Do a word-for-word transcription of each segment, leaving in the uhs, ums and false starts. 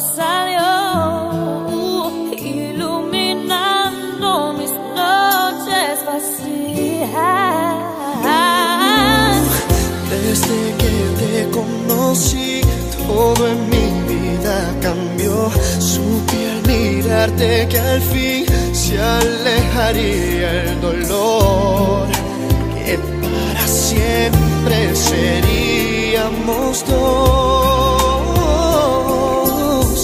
salió, iluminando mis noches vacías. Desde que te conocí, todo en mi vida cambió. Supe al mirarte que al fin se alejaría el dolor, que para siempre seríamos dos,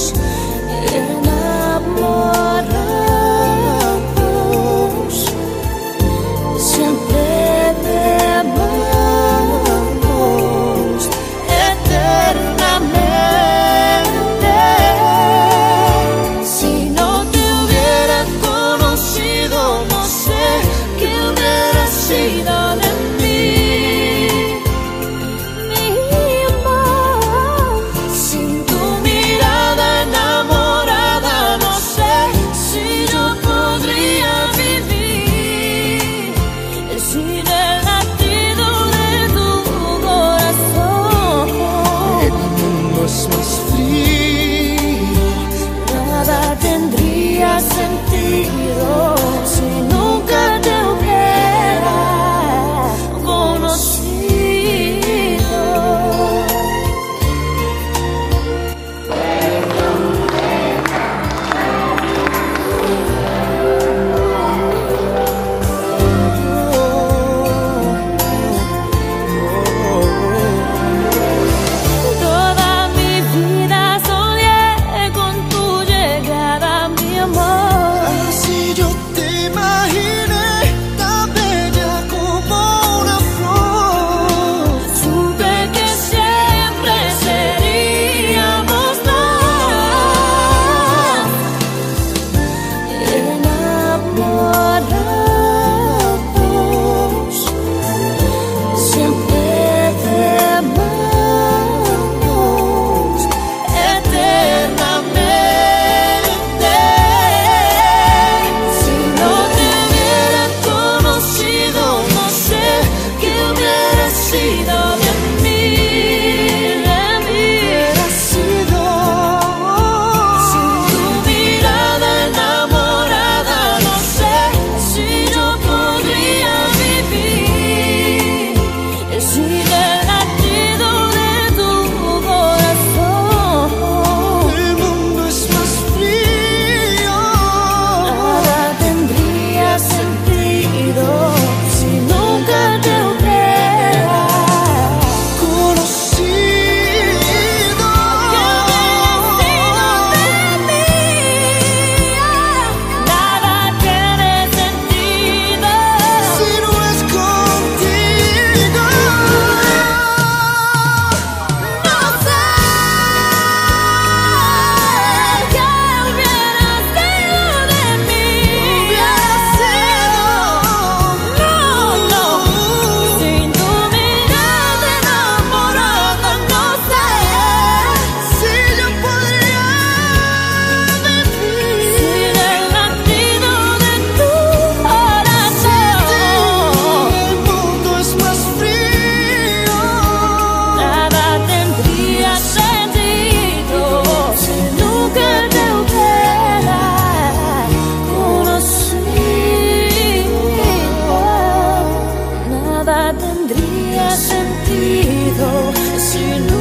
enamorados. Siempre te amamos eternamente. Si no te hubiera conocido, no sé qué hubiera sido de mí, mi amor. Sin tu mirada enamorada, no sé si yo podría vivir sin el latido de tu corazón. el mundo es más frío. Nada tendría sentido si nunca te hubiera conocido. Toda mi vida soñé con tu llegada, mi amor. Así yo te imaginé, tan bella como una flor. Supe que siempre seríamos dos, enamorados. Siempre te amamos eternamente. Si no te hubiera conocido, no sé qué hubiera sido de mí, de mí. Hubiera sido Sin tu mirada enamorada, no sé si yo podría vivir sin el latido de tu corazón. el mundo es más frío. Nada tendría sentido si nunca te hubiera Conocido. ¿Qué hubiera sido de mí? Nada tiene sentido Si no es contigo. no sé qué hubiera sido de mí. Hubiera sido. No, no, sin tu mirada enamorada, no sé Si yo podría vivir sin el latido de tu corazón. el mundo es más frío. Nada tendría sentido si nunca te hubiera conocido. Nada tendría sentido si